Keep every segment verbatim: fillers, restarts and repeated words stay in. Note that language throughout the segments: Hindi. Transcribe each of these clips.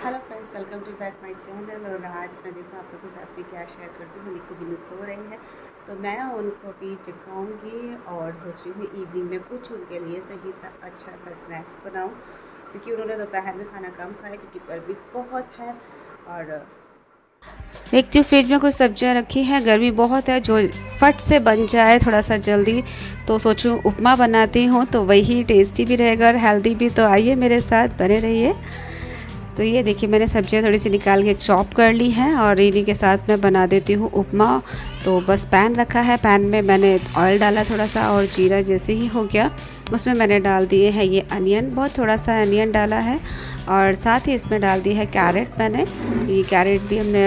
Hello friends, welcome to back my channel. और आज मैं देखो आप लोगों के साथ में क्या शेयर करती हूँ। निक्को बिन्नू सो रही है तो मैं उनको अभी जगाऊँगी और सोच रही हूँ इवनिंग में कुछ उनके लिए सही सा अच्छा सा स्नैक्स बनाऊँ, क्योंकि उन्होंने दोपहर में खाना कम खाया क्योंकि गर्मी बहुत है। और देखती हूँ फ्रिज में कुछ सब्जियाँ रखी हैं, गर्मी बहुत है, जो फट से बन जाए थोड़ा सा जल्दी। तो सोचूं उपमा बनाती हूँ तो वही टेस्टी भी रहेगा और हेल्दी भी। तो आइए मेरे साथ बने रहिए। तो ये देखिए मैंने सब्जियां थोड़ी सी निकाल के चॉप कर ली हैं और इन्हीं के साथ मैं बना देती हूँ उपमा। तो बस पैन रखा है, पैन में मैंने ऑयल डाला थोड़ा सा और जीरा जैसे ही हो गया उसमें मैंने डाल दिए हैं ये अनियन, बहुत थोड़ा सा अनियन डाला है। और साथ ही इसमें डाल दी है कैरेट। मैंने ये कैरेट भी हमने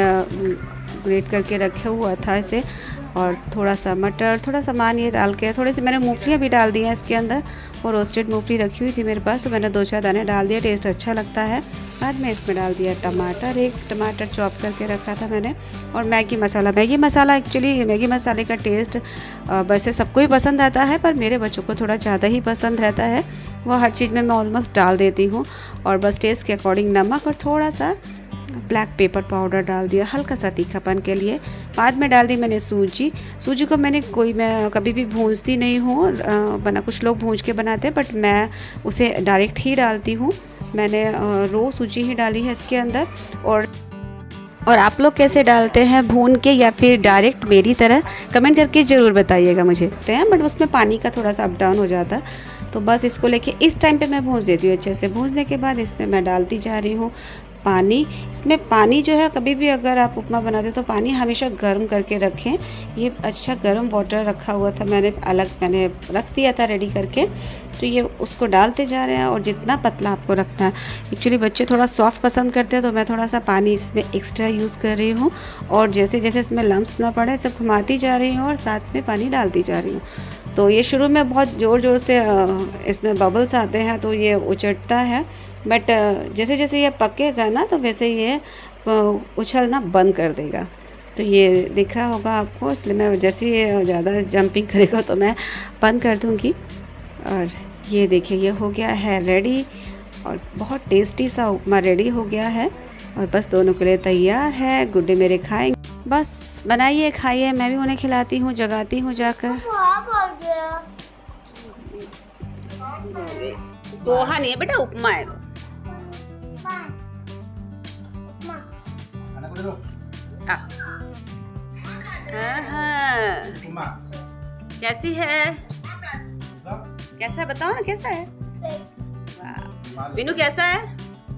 ग्रेट करके रखे हुआ था इसे। और थोड़ा सा मटर, थोड़ा सामान ये डाल के, थोड़ी सी मैंने मूंगफलियाँ भी डाल दी हैं इसके अंदर। वो रोस्टेड मूंगफली रखी हुई थी मेरे पास तो मैंने दो चार दाने डाल दिया, टेस्ट अच्छा लगता है। बाद में इसमें डाल दिया टमाटर, एक टमाटर चॉप करके रखा था मैंने। और Maggi masala, Maggi masala actually Maggi मसाले का टेस्ट वैसे सबको ही पसंद आता है, पर मेरे बच्चों को थोड़ा ज़्यादा ही पसंद रहता है। वो हर चीज़ में मैं ऑलमोस्ट डाल देती हूँ। और बस टेस्ट के अकॉर्डिंग नमक और थोड़ा सा ब्लैक पेपर पाउडर डाल दिया हल्का सा तीखापन के लिए। बाद में डाल दी मैंने सूजी। सूजी को मैंने कोई मैं कभी भी भूंजती नहीं हूँ, बना कुछ लोग भूंज के बनाते हैं बट मैं उसे डायरेक्ट ही डालती हूँ। मैंने रो सूजी ही डाली है इसके अंदर। और और आप लोग कैसे डालते हैं, भून के या फिर डायरेक्ट मेरी तरह, कमेंट करके ज़रूर बताइएगा मुझे। बट उसमें पानी का थोड़ा सा अप डाउन हो जाता। तो बस इसको लेके इस टाइम पे मैं भूंज देती हूँ अच्छे से। भूंजने के बाद इसमें मैं डालती जा रही हूँ पानी। इसमें पानी जो है, कभी भी अगर आप उपमा बनाते तो पानी हमेशा गर्म करके रखें। ये अच्छा गर्म वाटर रखा हुआ था मैंने, अलग मैंने रख दिया था रेडी करके। तो ये उसको डालते जा रहे हैं और जितना पतला आपको रखना है। एक्चुअली बच्चे थोड़ा सॉफ्ट पसंद करते हैं तो मैं थोड़ा सा पानी इसमें एक्स्ट्रा यूज़ कर रही हूँ। और जैसे जैसे इसमें लम्स ना पड़े सब घुमाती जा रही हूँ और साथ में पानी डालती जा रही हूँ। तो ये शुरू में बहुत ज़ोर ज़ोर से इसमें बबल्स आते हैं तो ये उचटता है, बट जैसे जैसे ये पकेगा ना तो वैसे ये उछलना बंद कर देगा। तो ये दिख रहा होगा आपको, इसलिए मैं जैसे ये ज़्यादा जंपिंग करेगा तो मैं बंद कर दूँगी। और ये देखिए ये हो गया है रेडी और बहुत टेस्टी सा उपमा रेडी हो गया है। और बस दोनों के लिए तैयार है। गुड्डे मेरे खाएंगे। बस बनाइए खाइए, मैं भी उन्हें खिलाती हूँ, जगाती हूँ जाकर। पोहा नहीं है बेटा, उपमा है वो। कैसी है, कैसा है बताओ ना, कैसा है? वाह बिन्नू कैसा है?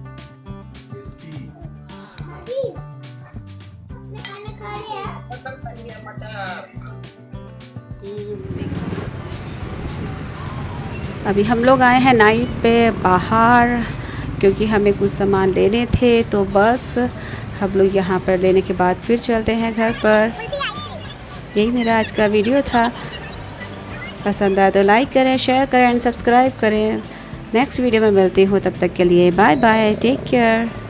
अभी हम लोग आए हैं नाइट पे बाहर, क्योंकि हमें कुछ सामान लेने थे। तो बस हम लोग यहाँ पर लेने के बाद फिर चलते हैं घर पर। यही मेरा आज का वीडियो था। पसंद आया तो लाइक करें, शेयर करें एंड सब्सक्राइब करें। नेक्स्ट वीडियो में मिलती हूँ, तब तक के लिए बाय बाय, टेक केयर।